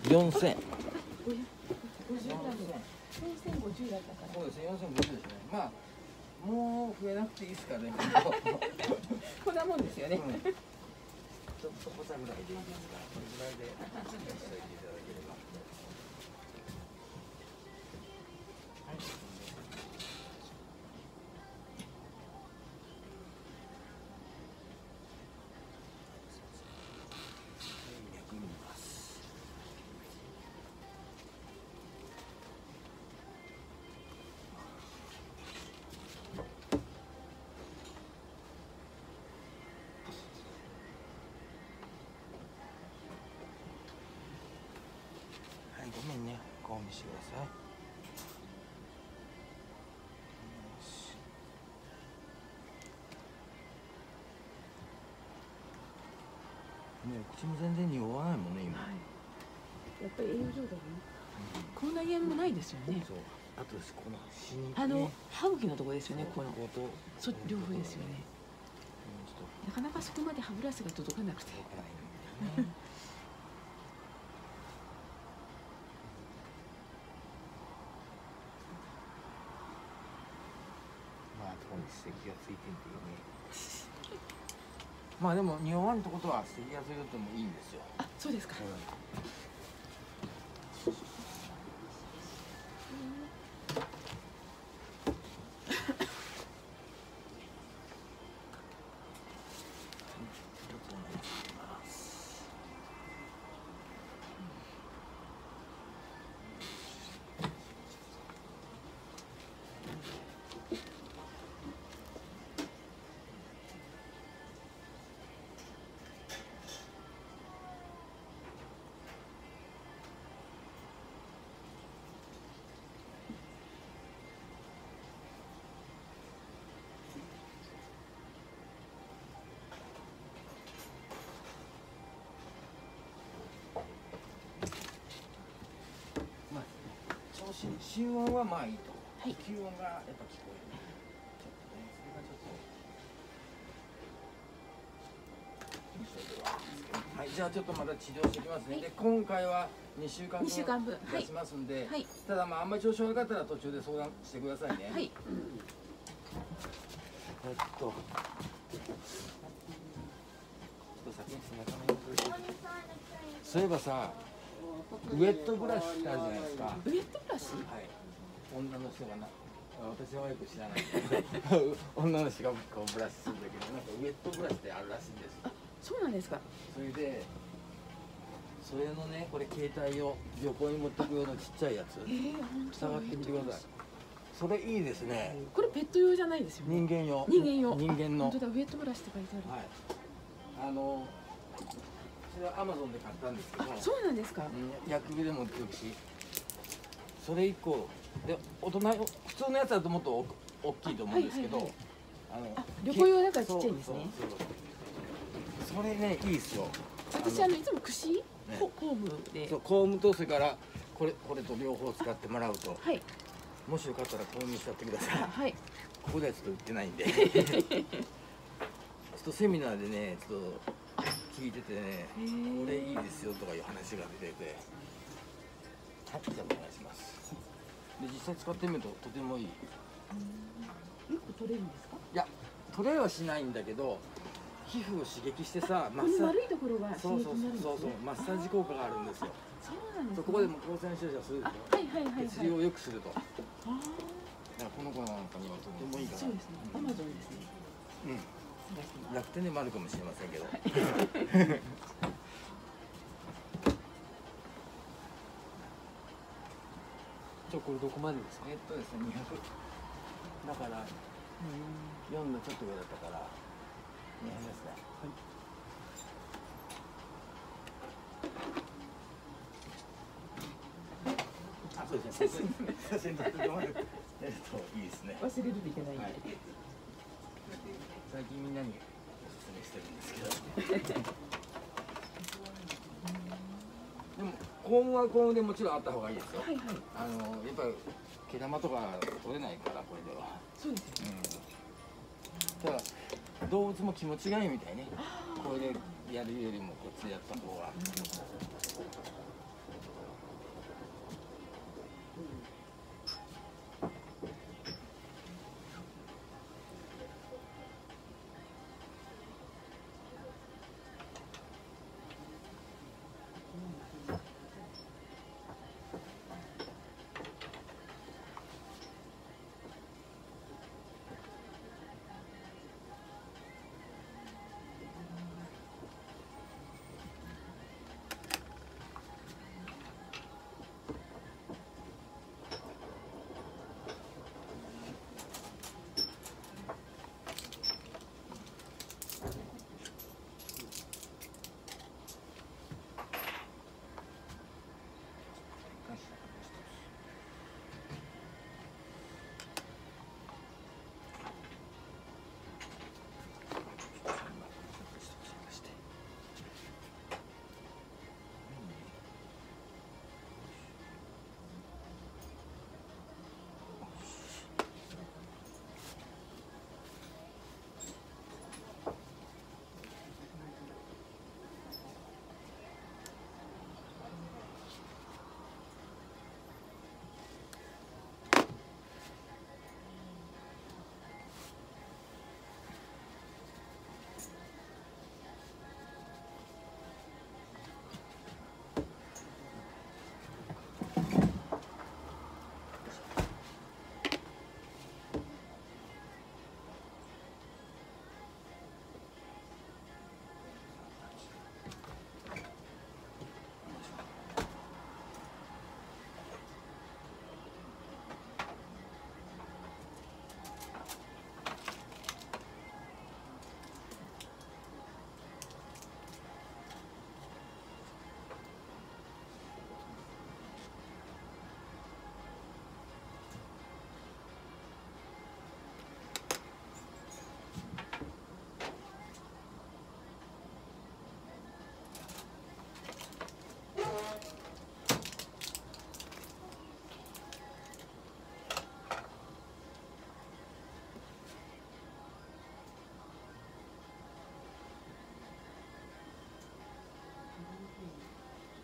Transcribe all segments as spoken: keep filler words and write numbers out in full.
よんせん。そうですね、よんせんごじゅうですね。まあもう増えなくていいですからね。 こんなもんですよね。 うん、ちょっとこさぐらいでいいですから、これぐらいで出しておいていただければ。はい。脈見ます。はい、ごめんね、ご見してください。ね、口も全然匂わないもんね、今。 はい、やっぱり栄養状態がね、こんな家もないですよね。 そう、あとこの死に、ね、 あの歯茎のところですよね、このこことそ両方ですよね。なかなかそこまで歯ブラシが届かなくて。 届かないんだよね。まあ、とに石がついてんっていうね。まあでも匂わんってことは石がついてもいいんですよ。 あ、そうですか。 心音はまあいいと。 はい。 吸音がやっぱ聞こえる。ちょっとね、それがちょっと。はい、じゃあちょっとまた治療していきますね。はい、で今回はにしゅうかんぶん出しますんで、はい、ただまああんまり調子悪かったら途中で相談してくださいね。はい。えっと。ちょっと先に背中の様子。そういえばさ、ウェットブラシってあるじゃないですか。 ウェットブラシ？ はい。女の人がな、私はよく知らないけど女の人がこうブラシするんだけど、なんかウェットブラシってあるらしいんです。 あ、そうなんですか。 それでそれのね、これ携帯を旅行に持ってく用のちっちゃいやつ、触ってみてください。それいいですね。 これペット用じゃないですよね。 人間用。 人間用。 人間の。 本当だ、ウェットブラシって書いてある。 はい。あのそれはアマゾンで買ったんですけど。 そうなんですか。 うん、薬味でも売ってるし。それ以降で大人普通のやつだともっと大きいと思うんですけど、あの旅行用だからちっちゃいんですね。 それね、いいですよ。 私あのいつも櫛、ね、コームで、 そうコームとそれからこれこれと両方使ってもらうと、はい、もしよかったら購入しちゃってください。はい。ここではちょっと売ってないんで。ちょっとセミナーでね、ちょっと聞いててね、これいいですよとかいう話が出てて、はい、じゃあお願いします。で実際使ってみるととてもいい。よく取れるんですか？ いや、取れはしないんだけど、皮膚を刺激してさ、 マッサージ悪いところが刺激になるんですね。 そうそうそうそう、マッサージ効果があるんですよ。 そうなんですね。 ここでも光線注射するでしょ。はいはいはいはい。血流を良くすると。ああ。だからこの子なんかにはとてもいいから。 そうですね。アマゾンですね。 うん。楽天でもあるかもしれませんけど。 じゃあこれどこまでですか？ えっとですね、にひゃくだからよんのちょっと上だったからにひゃくですね。はい。あ、そうですね。写真撮ってもらえるといいですね。 忘れるといけないんで、はい、 最近みんなにおすすめしてるんですけどでもコームはコームでもちろんあった方がいいですよ。はいはい。あのやっぱり毛玉とか取れないからこれでは。そうですよね。うん、ただ動物も気持ちがいいみたいね。これでやるよりもこっちでやった方が。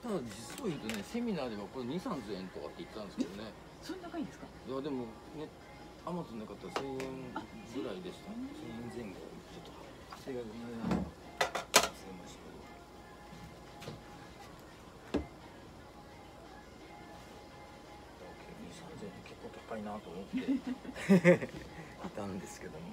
ただ実を言うとね、セミナーではこれに、さんぜんえんとかって言ってたんですけどね。 そんな高いんですか？ いやでもね、アマゾンで買ったらせんえんぐらいでした。せんえんぜん後。ちょっと正確に忘れましたけど。に、さんぜんえん結構高いなと思っていたんですけども。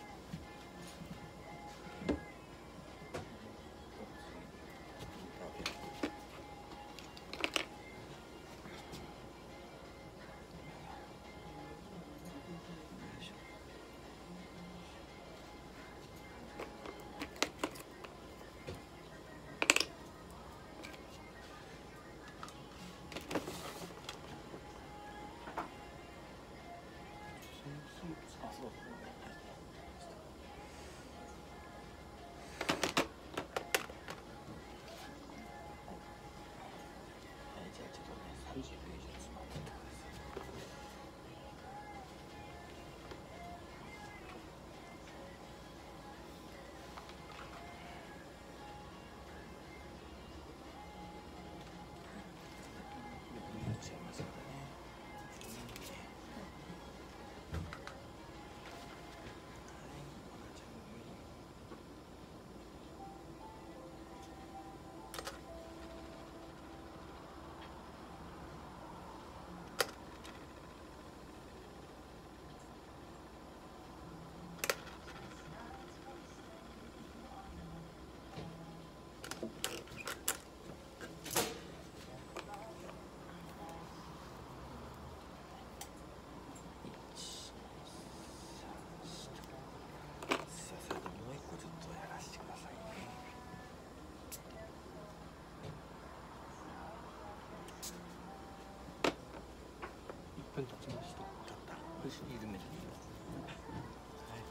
いっぷん経ちました。 ちょっと緩めてみよう。はい。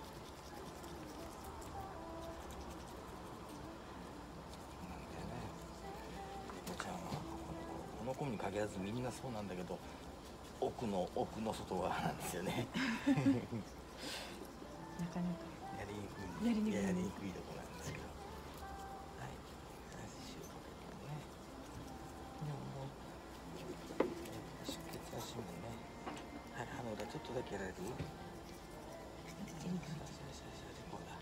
なんでね、おちゃんはこの子に限らずみんなそうなんだけど、奥の奥の外側なんですよね。 なかなかやりにくいやりにくいやりにくいところなんですけど。はい。足をかけてね。でももう出血足もね。はい、鼻裏ちょっとだけやられる？こうだ。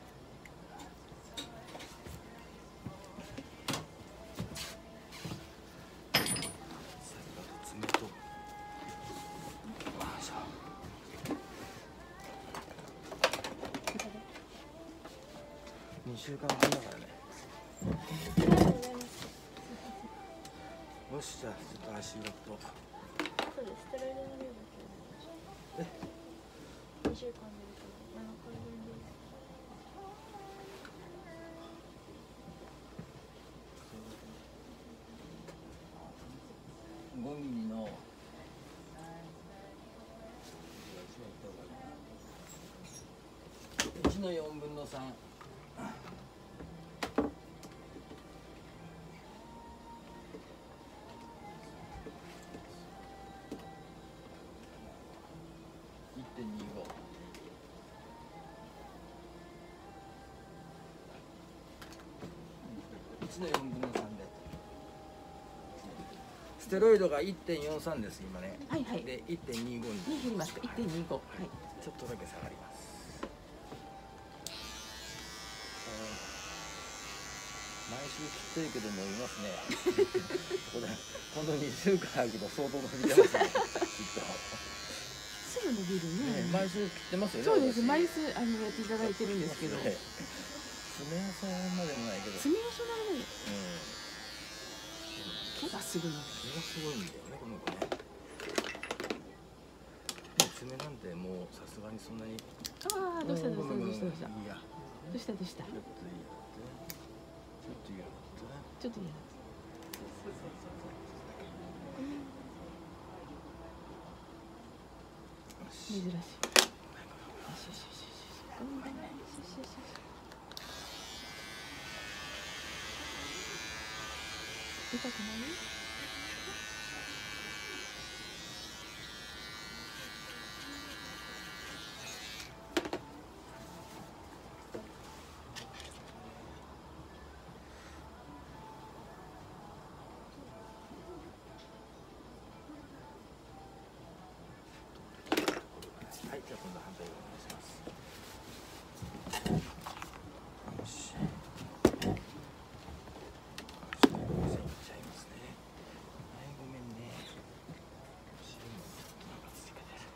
最後だと爪と。にしゅうかんぶんだからね。よし、じゃあちょっと足裏と。 そうです。ステロイドの量だけえ、 にしゅうかんでななかいぶんです。 ごミリのいちのよんぶんのさん。いってんにご。いちのよんぶんのさんで。ステロイドが いってんよんさん です今ね。 はいはい。 で いってんにご にに減りますか。いってんにご。はい。 ちょっとだけ下がります。毎週切ってるけど伸びますね。これ今度にしゅうかん空けば相当伸びてますね。きっと。 すぐ伸びるね。 ね、毎週切ってますよね。 そうです。毎週あのやっていただいてるんですけど。 爪はそんなでもないけど。 爪はそんなでもない。 うん。 毛がすぐ伸びる。 毛がすごいんだよねこの子ね。爪なんてもうさすがにそんなに。 ああ、どうしたどうしたどうしたどうした。 いいや。 どうしたどうした。 ちょっといいやって。ちょっといいやって。 ちょっといいや。珍しい。よしよしよしよし。ごめんごめん。よしよしよし。痛くない？ ゃあ今度反対側お願いします。よし。線いっちゃいますね。はい、ごめんね。後ろもなんかつけてる。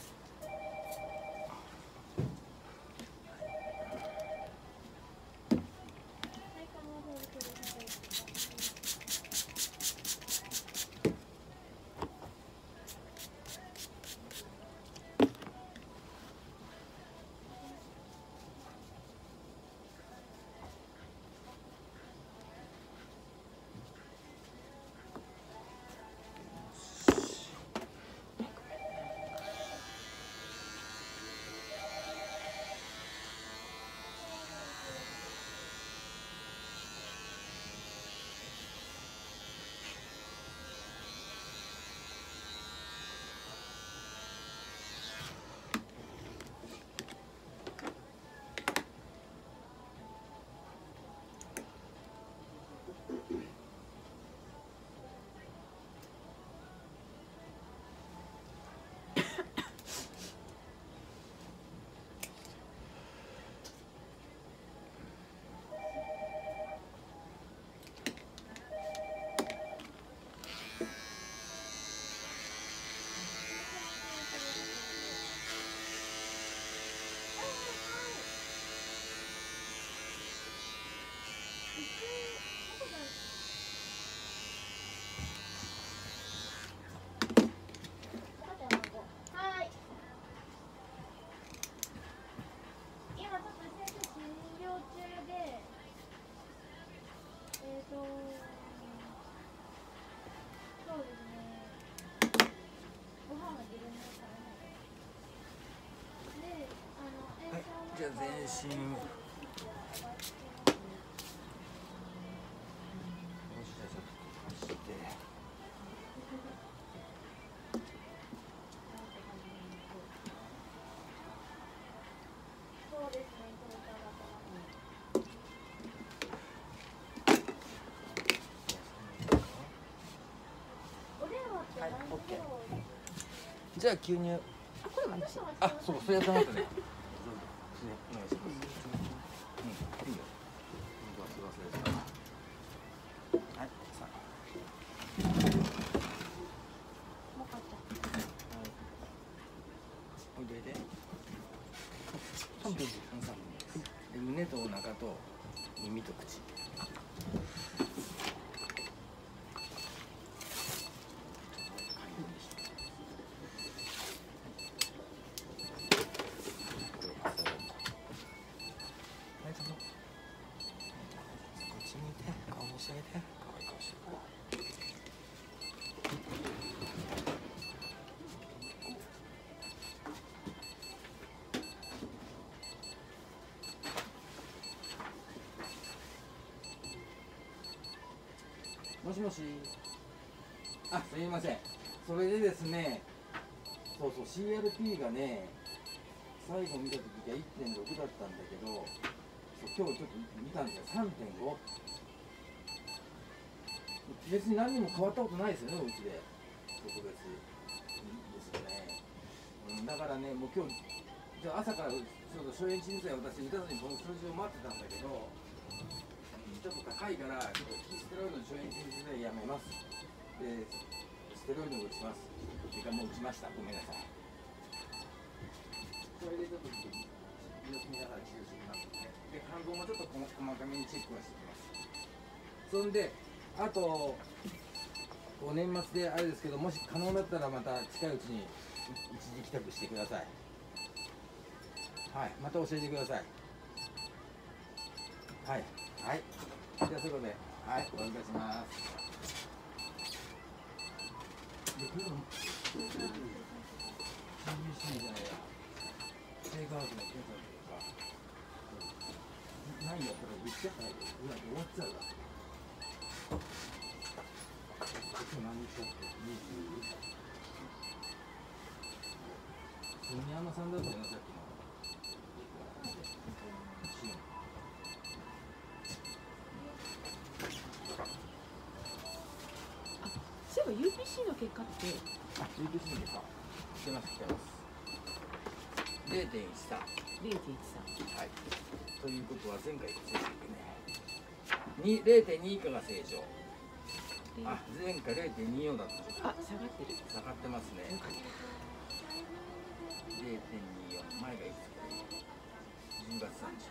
じゃあ全身よし、じゃあちょっとこうしてそうですね、お電話って何時頃？ じゃあ吸入。 あ、これ私はあ、そう、それやってますね。お願いします。うん、いいよ。忘れてた。はい、さあ。 もうかった。 はい。おいでおいで。 さんぷん。 で、胸とお腹と耳と口。もしもし。あ、すみません。それでですね、そうそう、シーアールピー がね、最後見たときが いってんろく だったんだけど、そう今日ちょっと見たんですよ、さんてんご。別に何にも変わったことないですよね、うちで。特別ですよね。うん、だからね、もう今日、じゃあ朝からちょっと消炎鎮剤を私、打たずにこの数字を待ってたんだけど、ちょっと高いから、ちょっと非ステロイドの消炎鎮剤やめます。で、ステロイドを打ちます。てかもう打ちました。ごめんなさい。それでちょっと様子見ながら治療していきますので、で、肝臓もちょっと細かめにチェックはしていきます。そんで、あと、こう年末であれですけど、もし可能だったらまた近いうちに一時帰宅してください。はい、また教えてください。はい、はい。じゃあそういうことで、はい、お願いします。で、これも シービーシー じゃないや、テイクアウトの検査とか、ないんだったら言っちゃったら、うわ、終わっちゃうわ。今日何日だっけ？にじゅう？ソニアマさんだったよな、さっきの。 そういえば ユーピーシー の結果って。 あ、ユーピーシー の結果。来てます、来てます。 ゼロてんいちさん。 零点一三。 はい。ということは前回と正式ね。ゼロてんに以下が正常。あ、前回ゼロてんによんだった。 あ、下がってる。 下がってますね。 よかった。 ゼロてんによん、前がいくつか。じゅうがつさんじゅう。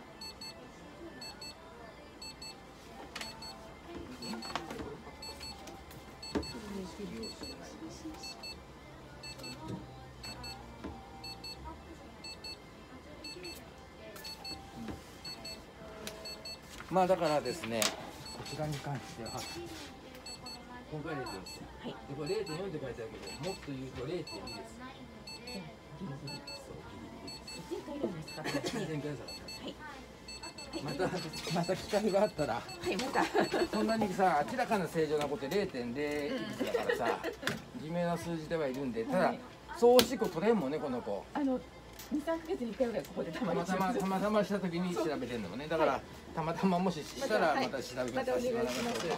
まあだからですね、こちらに関しては今回ゼロてんいち、はい、でこれゼロてんよんって書いてあるけど、もっと言うとゼロてんにです。 ギリギリ。そうギリギリです。前回よりも下がってます。 前回下がってます。 はい。 またまた機会があったら、 はいまたそんなにさ明らかな正常なことゼロてんゼロいくつだからさ、微妙な数字ではいるんで、ただ総執行取れんもんねこの子。 あの二三ヶ月に一回ぐらいここでたまにたまたまたまたました時に調べてんのもね。だからたまたまもししたらまた調べさせてもらいましょうか。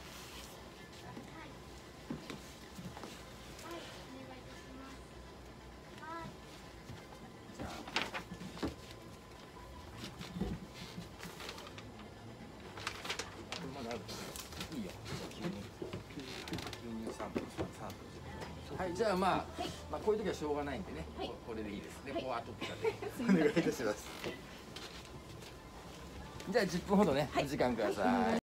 はい、じゃあまあ、まあこういう時はしょうがないんでね、はい、これでいいですね。こう後からでお願いいたします。じゃあじゅっぷんほどね、お時間ください。